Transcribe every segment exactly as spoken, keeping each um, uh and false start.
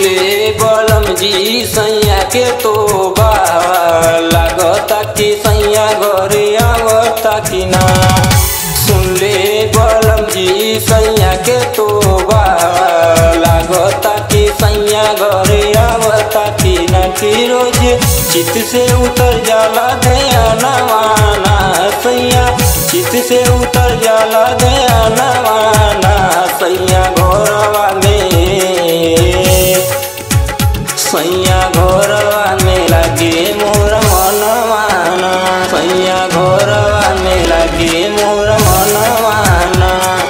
ले बलम जी सैया के तो लागता कि सैया घरे आवता कि ना। सुन ले बलम जी सैया के तो लागता कि सैया घरे आवता कि ना। कि रोज चित से उतर जाला ध्यानवाना सैया, चित से उतर जाला ध्यानवाना सैया घोरवा में, सैया घोरवा में लगे मोर मनवाना, सैया घोरवा में लगे मोर मनवाना।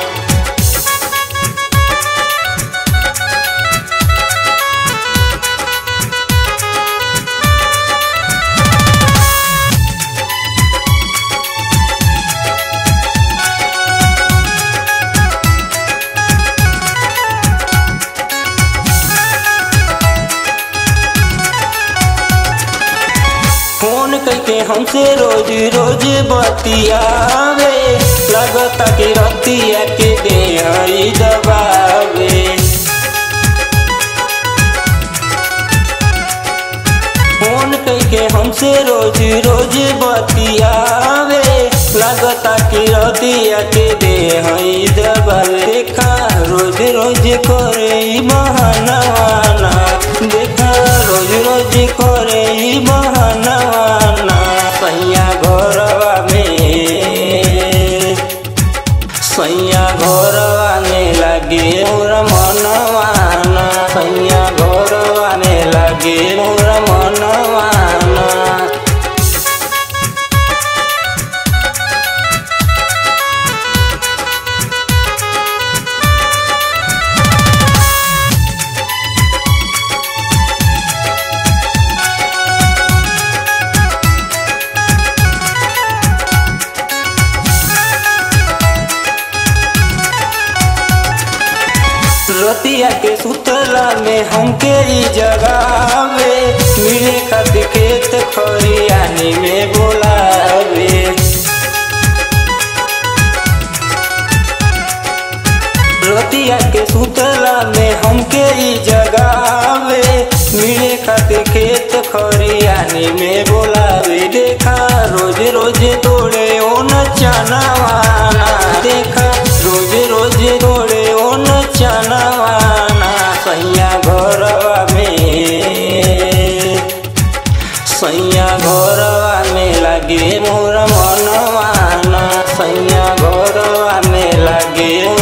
फोन करके हमसे रोज रोज बतियावे, लगता कि रतिया के देहई दबावे। फोन करके हमसे रोज रोज बतियावे, लगता कि रतिया के देहई दबावे। देखा रोज रोज करे बहाना, देखा रोज रोज करे बहाना सैया घोरवा में, सैया घोरवा में लगे मोर मनवाना, सैया घोरवा में लगे मोर मनवाना। रतिया के सुतला में हमके ई जगावे, मिले खातिर खेत खरियानी में बोलावे। रतिया के सुतला में हमके ई जगावे, मिले खातिर खेत खरियानी में बोलावे। देखा रोज रोज तोड़े ओ नचनवाना, देखा रोज रोज तोड़े ओ नचनवाना सैया घोरवा में, सैया घोरवा में लगे मोर मनवाना, सैया घोरवा में लगे